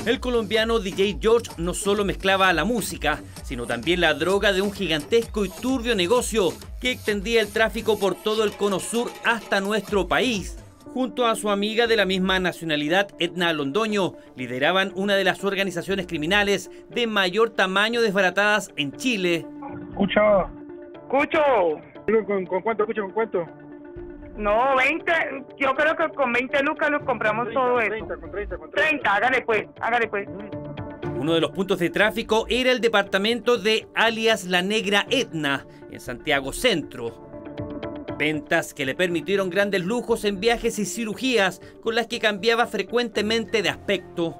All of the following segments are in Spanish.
El colombiano DJ George no solo mezclaba la música, sino también la droga de un gigantesco y turbio negocio que extendía el tráfico por todo el cono sur hasta nuestro país. Junto a su amiga de la misma nacionalidad, Edna Londoño, lideraban una de las organizaciones criminales de mayor tamaño desbaratadas en Chile. Escucha. Escucho. ¿Con cuánto? Escucha, ¿con cuánto? No, 20. Yo creo que con 20 lucas nos compramos 30, todo 30, eso. con 30. 30, hágale pues. Uno de los puntos de tráfico era el departamento de alias La Negra Edna, en Santiago Centro. Ventas que le permitieron grandes lujos en viajes y cirugías con las que cambiaba frecuentemente de aspecto.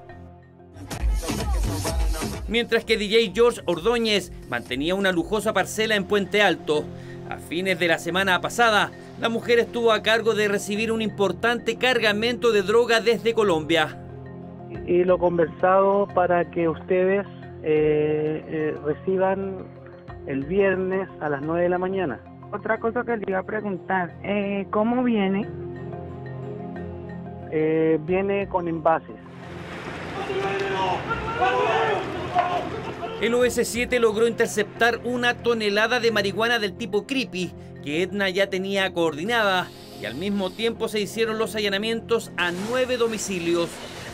Mientras que DJ George Ordóñez mantenía una lujosa parcela en Puente Alto. A fines de la semana pasada, la mujer estuvo a cargo de recibir un importante cargamento de droga desde Colombia. Y lo conversado para que ustedes reciban el viernes a las 9 de la mañana. Otra cosa que le iba a preguntar, ¿cómo viene? Viene con envases. El OS7 logró interceptar 1 tonelada de marihuana del tipo creepy que Edna ya tenía coordinada, y al mismo tiempo se hicieron los allanamientos a 9 domicilios.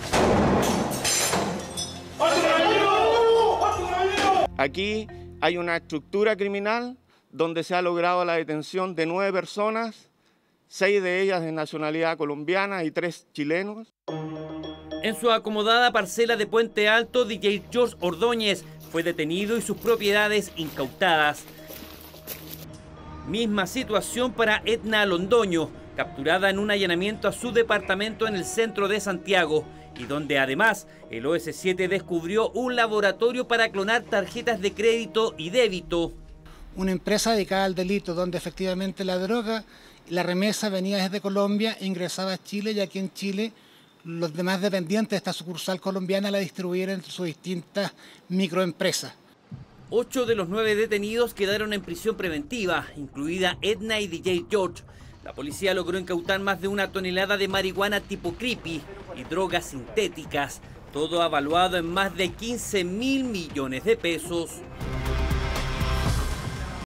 Aquí hay una estructura criminal donde se ha logrado la detención de 9 personas, 6 de ellas de nacionalidad colombiana y 3 chilenos. En su acomodada parcela de Puente Alto, DJ George Ordóñez fue detenido y sus propiedades incautadas. Misma situación para Edna Londoño, capturada en un allanamiento a su departamento en el centro de Santiago, y donde además el OS7 descubrió un laboratorio para clonar tarjetas de crédito y débito. Una empresa dedicada al delito, donde efectivamente la droga, la remesa venía desde Colombia, ingresaba a Chile, y aquí en Chile los demás dependientes de esta sucursal colombiana la distribuyeron entre sus distintas microempresas. 8 de los 9 detenidos quedaron en prisión preventiva, incluida Edna y DJ George. La policía logró incautar más de 1 tonelada de marihuana tipo creepy y drogas sintéticas, todo avaluado en más de 15.000 millones de pesos.